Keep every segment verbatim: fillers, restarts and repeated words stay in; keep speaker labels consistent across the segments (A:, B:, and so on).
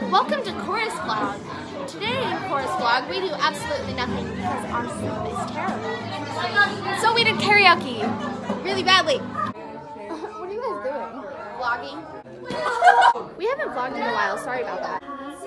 A: Welcome to Chorus Vlog. Today in Chorus Vlog we do absolutely nothing because our sleep is terrible. So we did karaoke really badly. What are you guys doing? Vlogging? We haven't vlogged in a while, sorry about that.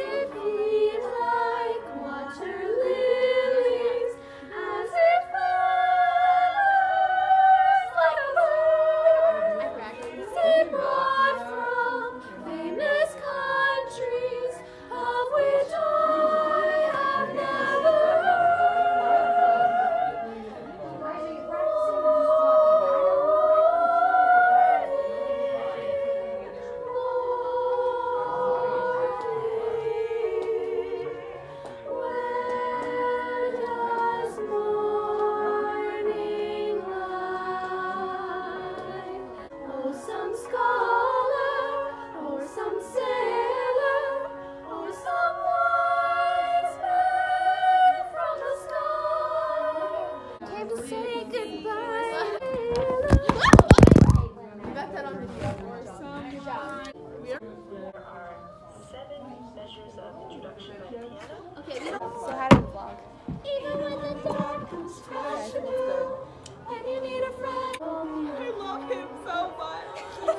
A: Okay, so how do we vlog? Even when the dark comes crashing through, and you need a friend. I love him so much.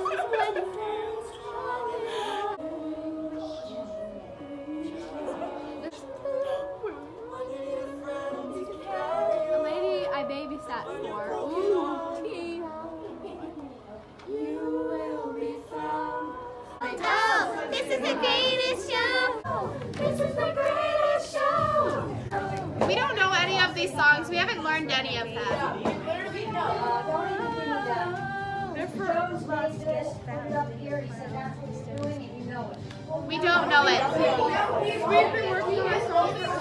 A: The lady I babysat for. Ooh. You will be found. Oh, this is the greatest show. This is the greatest show. We don't know any of these songs. We haven't learned any of them. We don't know it. We've been working on songs for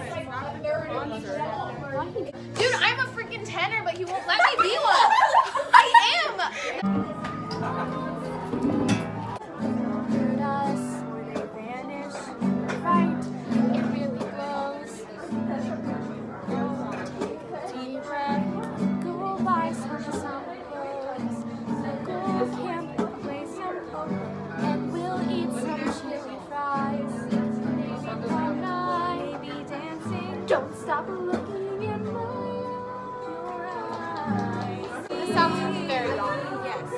A: assessment. Dude, I'm a freaking tenor, but he won't let me be one. I am. Don't stop looking in my eyes. This sounds very long. Yes.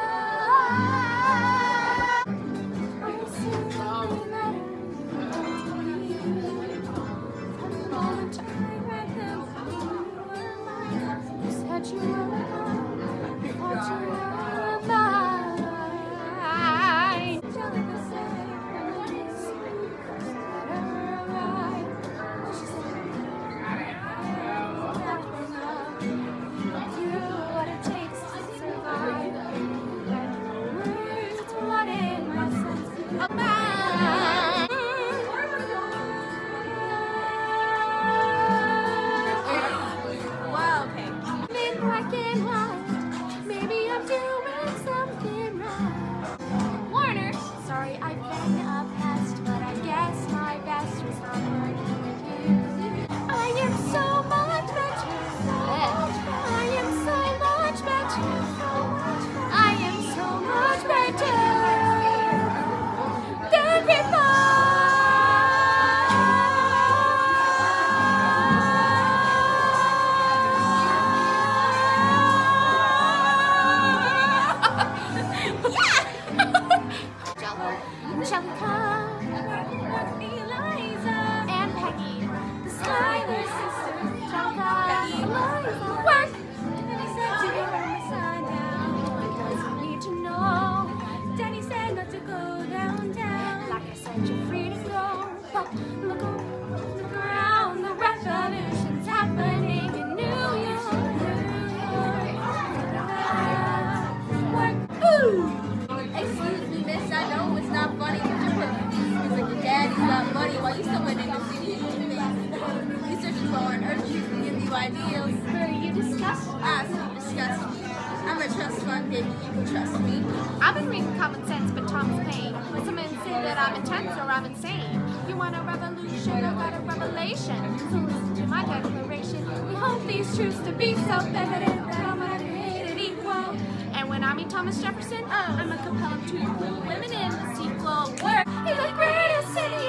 A: Ideals. You disgust me. Ah, so you disgust me. I'm a trust fund baby, you can trust me. I've been reading Common Sense by Thomas Paine. Some men say that I'm intense or I'm insane. You want a revolution, I got a revelation. So listen to my declaration. We hold these truths to be self-evident that I'm created equal. And when I meet Thomas Jefferson, I'm a compelled to women in the sequel. Work is the greatest city.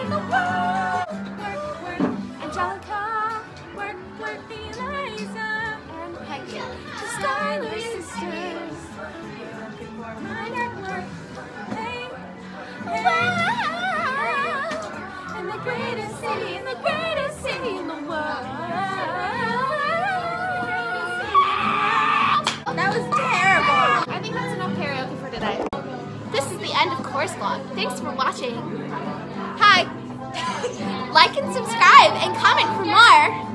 A: Forest Vlog. Thanks for watching. Hi. Like and subscribe and comment for more.